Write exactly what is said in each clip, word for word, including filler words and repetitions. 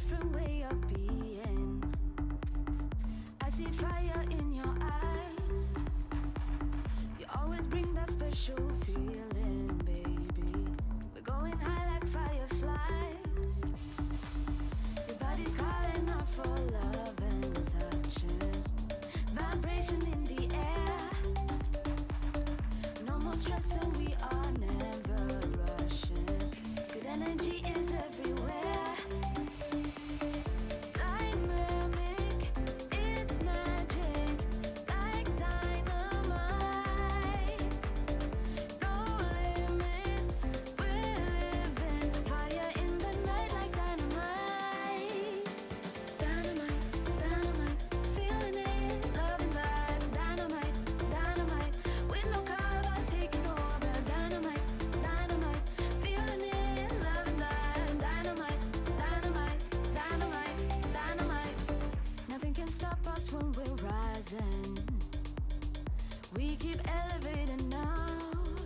different way of being. I see fire in your eyes. You always bring that special feeling, baby. We're going high like fireflies. Your body's calling out for love and touching. Vibration in the air. No more stress and we are never rushing. Good energy is everywhere. Dynamic, it's magic, like dynamite. No limits, we're living fire in the night like dynamite. Dynamite, dynamite, feeling it, loving that. Dynamite, dynamite, with no cover, taking over. Dynamite, dynamite, feeling it, loving that. Dynamite, dynamite, dynamite, dynamite. Nothing can stop us when we're rising. We keep elevating now,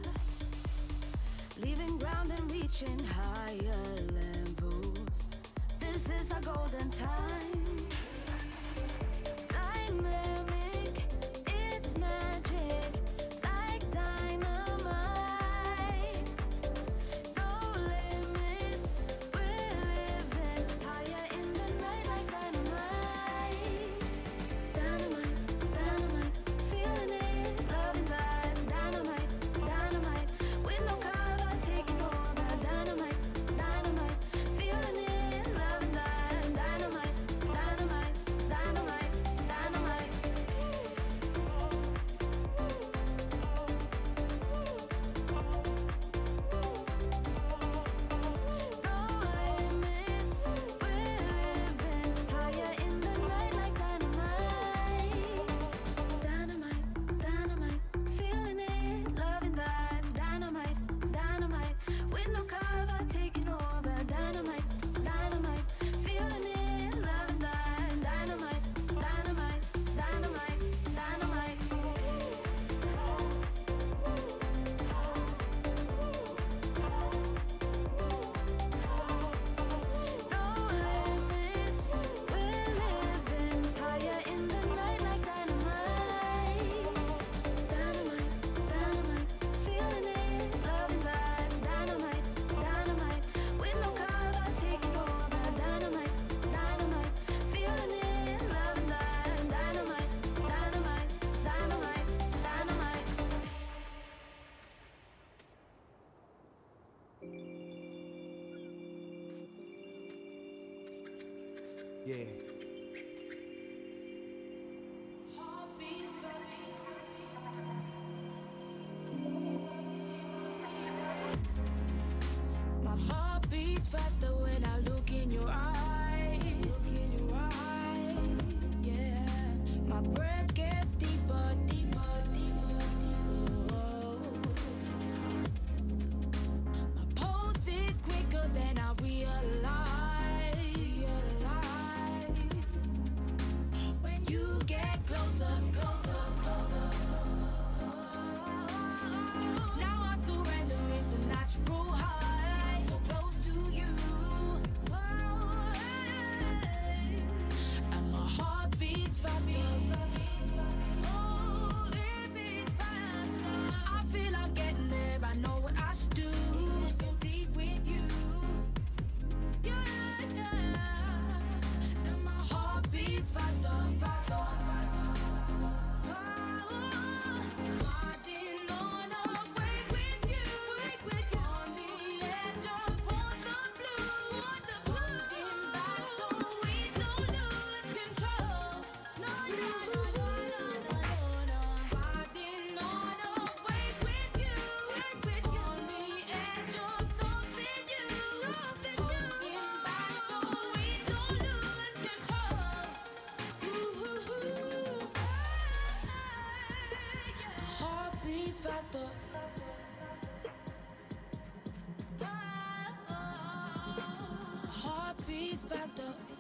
leaving ground and reaching higher levels. This is our golden time. Dynamic, it's magic, like dynamite. No limits, we're living higher in the night like dynamite. Dynamite, dynamite, feeling it, loving that. Dynamite, dynamite, with no cover, taking over. Dynamite, dynamite, feeling it, loving that. Dynamite, dynamite, dynamite, dynamite. No limits, we're living fire in the night like dynamite. Dynamite, dynamite, feeling it, loving that. Dynamite, dynamite, with no cover, taking over. Dynamite, dynamite, feeling it, loving that. Dynamite, dynamite, dynamite, dynamite. No limits, we're living fire in the night like dynamite. Dynamite, dynamite, feeling it, loving that. Dynamite, dynamite, with no cover, taking over. Dynamite, dynamite, feeling it, loving that. Dynamite, dynamite, dynamite, dynamite. Yeah. My heart beats faster when I look in your eyes. Look in your eyes, yeah. My breath gets deeper, deeper, deeper, deeper. My pulse is quicker than I realize. When you get closer, closer, closer, closer. Now I surrender, it's a natural high. So close to you. And my heart beats faster. Oh, it beats faster. I feel I'm getting there, I know what I should do. So deep with you. Yeah, yeah. And my heart beats faster, faster, faster. Riding on a wave with you, on the edge of all the blue, holding back so we don't lose control. No, no, no, no, no, no. Riding on a wave with you, on the edge of something new, holding back so we don't lose control. Heart beats faster. Heart beats faster.